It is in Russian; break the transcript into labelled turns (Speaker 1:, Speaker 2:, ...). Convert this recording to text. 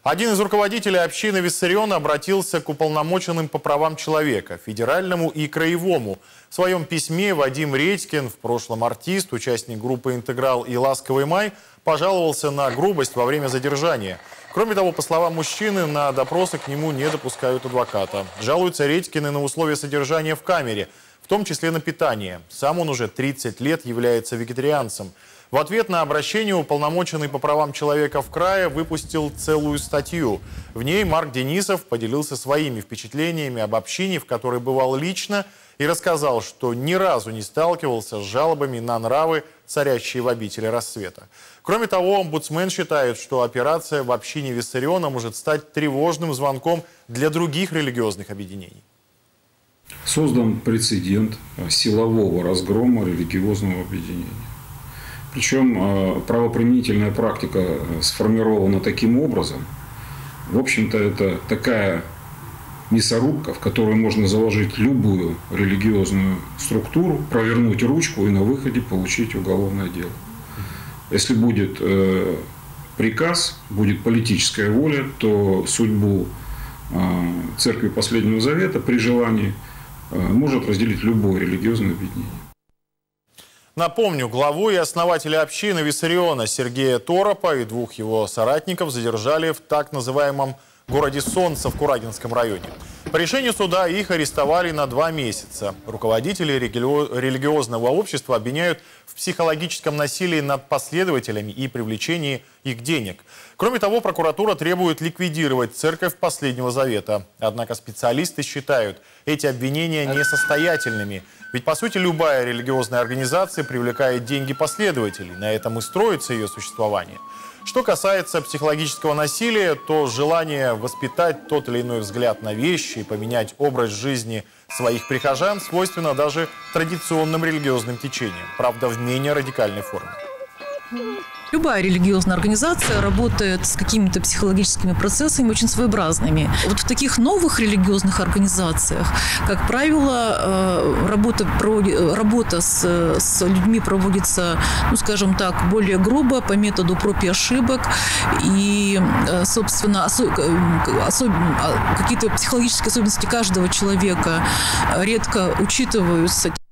Speaker 1: Один из руководителей общины Виссариона обратился к уполномоченным по правам человека, федеральному и краевому. В своем письме Вадим Редькин, в прошлом артист, участник группы «Интеграл» и «Ласковый май», пожаловался на грубость во время задержания. Кроме того, по словам мужчины, на допросы к нему не допускают адвоката. Жалуются Редькины на условия содержания в камере, в том числе на питание. Сам он уже 30 лет является вегетарианцем. В ответ на обращение уполномоченный по правам человека в крае выпустил целую статью. В ней Марк Денисов поделился своими впечатлениями об общине, в которой бывал лично, и рассказал, что ни разу не сталкивался с жалобами на нравы, царящие в обители рассвета. Кроме того, омбудсмен считает, что операция в общине Виссариона может стать тревожным звонком для других религиозных объединений.
Speaker 2: Создан прецедент силового разгрома религиозного объединения. Причем правоприменительная практика сформирована таким образом. В общем-то, это такая мясорубка, в которую можно заложить любую религиозную структуру, провернуть ручку и на выходе получить уголовное дело. Если будет приказ, будет политическая воля, то судьбу Церкви Последнего Завета при желании может разделить любое религиозное объединение.
Speaker 1: Напомню, главу и основателя общины Виссариона Сергея Торопа и двух его соратников задержали в так называемом городе Солнце в Курагинском районе. По решению суда их арестовали на 2 месяца. Руководители религиозного общества обвиняют в психологическом насилии над последователями и привлечении их денег. Кроме того, прокуратура требует ликвидировать Церковь Последнего Завета. Однако специалисты считают эти обвинения несостоятельными. Ведь, по сути, любая религиозная организация привлекает деньги последователей. На этом и строится ее существование. Что касается психологического насилия, то желание воспитать тот или иной взгляд на вещи и поменять образ жизни своих прихожан свойственно даже традиционным религиозным течениям, правда, в менее радикальной форме.
Speaker 3: Любая религиозная организация работает с какими-то психологическими процессами очень своеобразными. Вот в таких новых религиозных организациях, как правило, работа с людьми проводится, ну, скажем так, более грубо, по методу проб и ошибок. И, собственно, какие-то психологические особенности каждого человека редко учитываются.